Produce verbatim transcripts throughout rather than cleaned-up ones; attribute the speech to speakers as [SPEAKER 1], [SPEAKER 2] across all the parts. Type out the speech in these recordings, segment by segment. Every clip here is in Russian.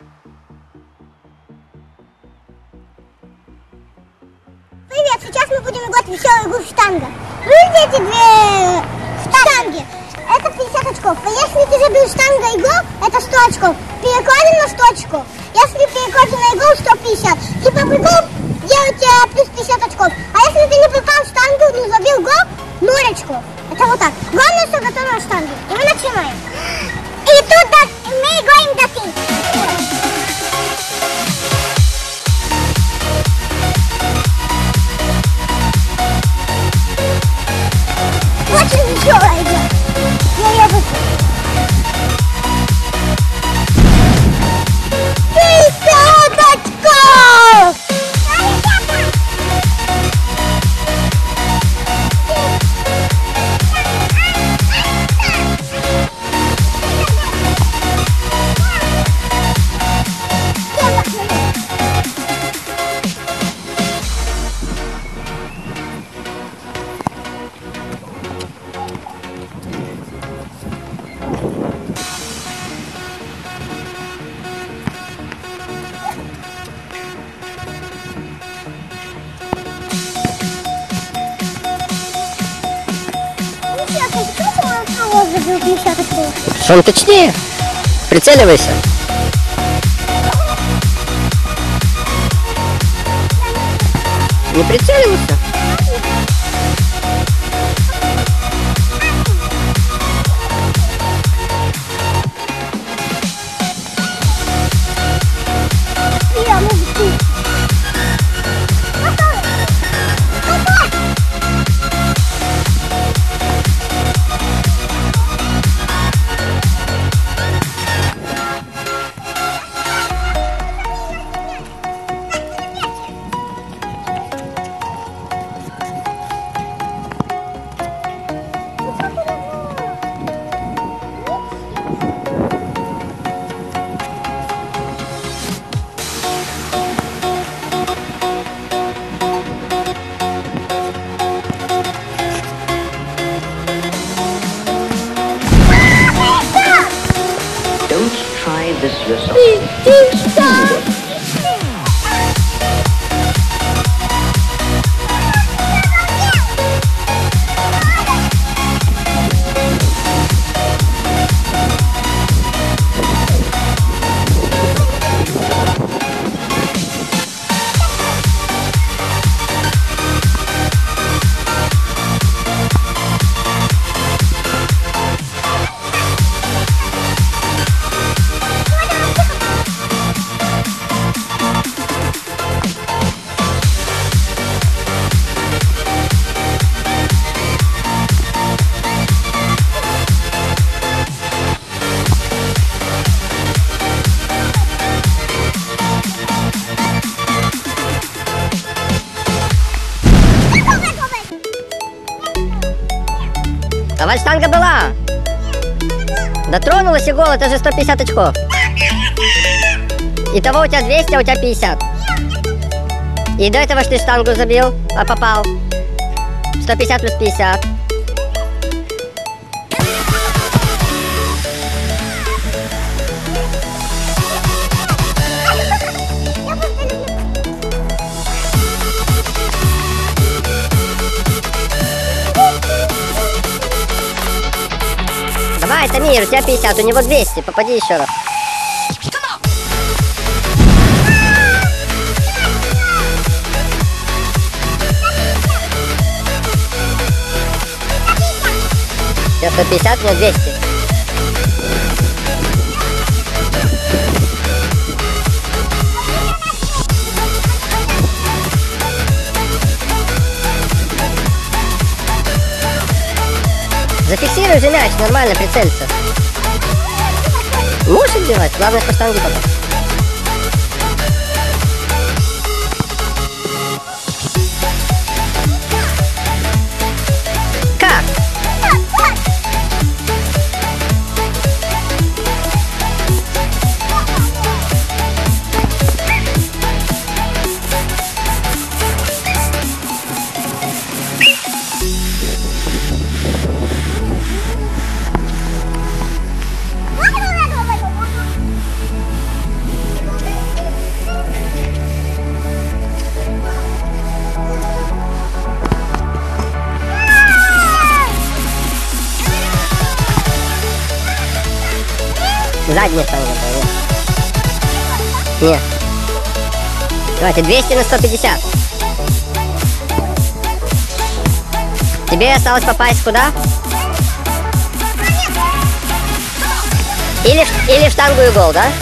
[SPEAKER 1] Привет, сейчас мы будем играть в веселую игру штанга. Видите эти две штанги? Это пятьдесят очков. А если ты забил штанга игру, это сто очков. Перекладин на сто очков. Если перекладин на игру, сто пятьдесят. Типа прикол делать э, плюс пятьдесят очков. А если ты не попал в штангу, не забил гол, ноль очков. Это вот так. Главное, что готово на штанге. И мы начинаем. И тут да, мы играем до ты. Очень веселая идет. Я ее выпущу. пятьдесят очков!
[SPEAKER 2] Шон, точнее, прицеливайся. Не прицеливайся.
[SPEAKER 3] This yourself.
[SPEAKER 2] Давай, штанга была. Дотронулась и гол, это же сто пятьдесят очков. Итого у тебя двести, а у тебя пятьдесят. И до этого ж ты штангу забил, а попал. сто пятьдесят плюс пятьдесят. Давай, Тамир, у тебя пятьдесят, у него двести, попади еще раз. У тебя сто пятьдесят, у меня двести. Зафиксируй же мяч, нормально прицелься. Можешь отбивать, главное по штанге попасть. Как? Задняя штанга. Нет. Нет. Давайте, двести на сто пятьдесят. Тебе осталось попасть куда? Или, или в штангу и гол, да?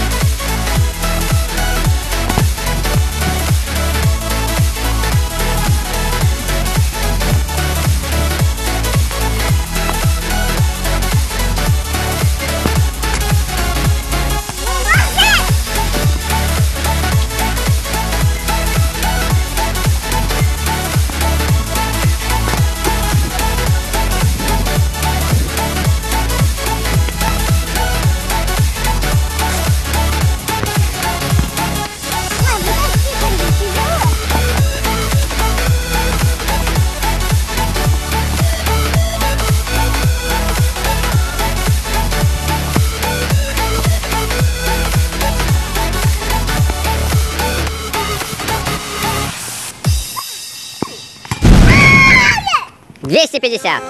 [SPEAKER 2] двести пятьдесят.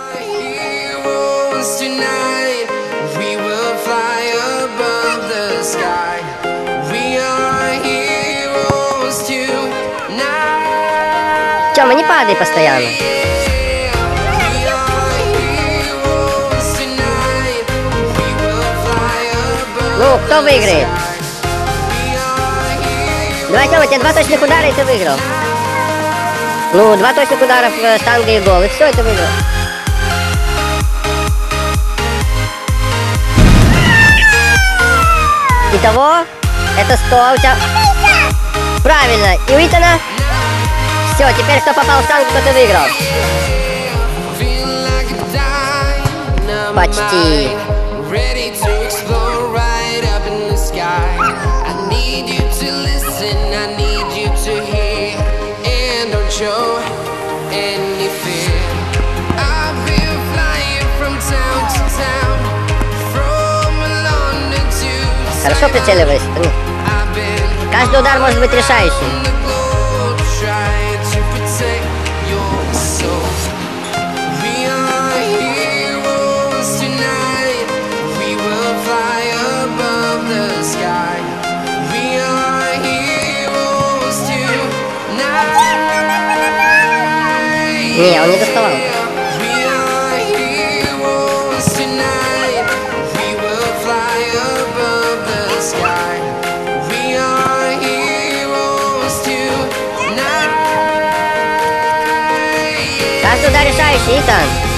[SPEAKER 2] Тёма, не падай постоянно. Ну, кто выиграет? Давай, Тёма, тебе два точных удара, и ты выиграл. Ну, два точных удара в штанга и гол, и все, это выиграл. Итого, это сто, а у тебя... Правильно, и у Итана... Все, теперь кто попал в штангу, тот и выиграл. Почти. Хорошо прицеливайся. Каждый удар может быть решающим. Не, он не доставал. Каждый удар решающий, Итан.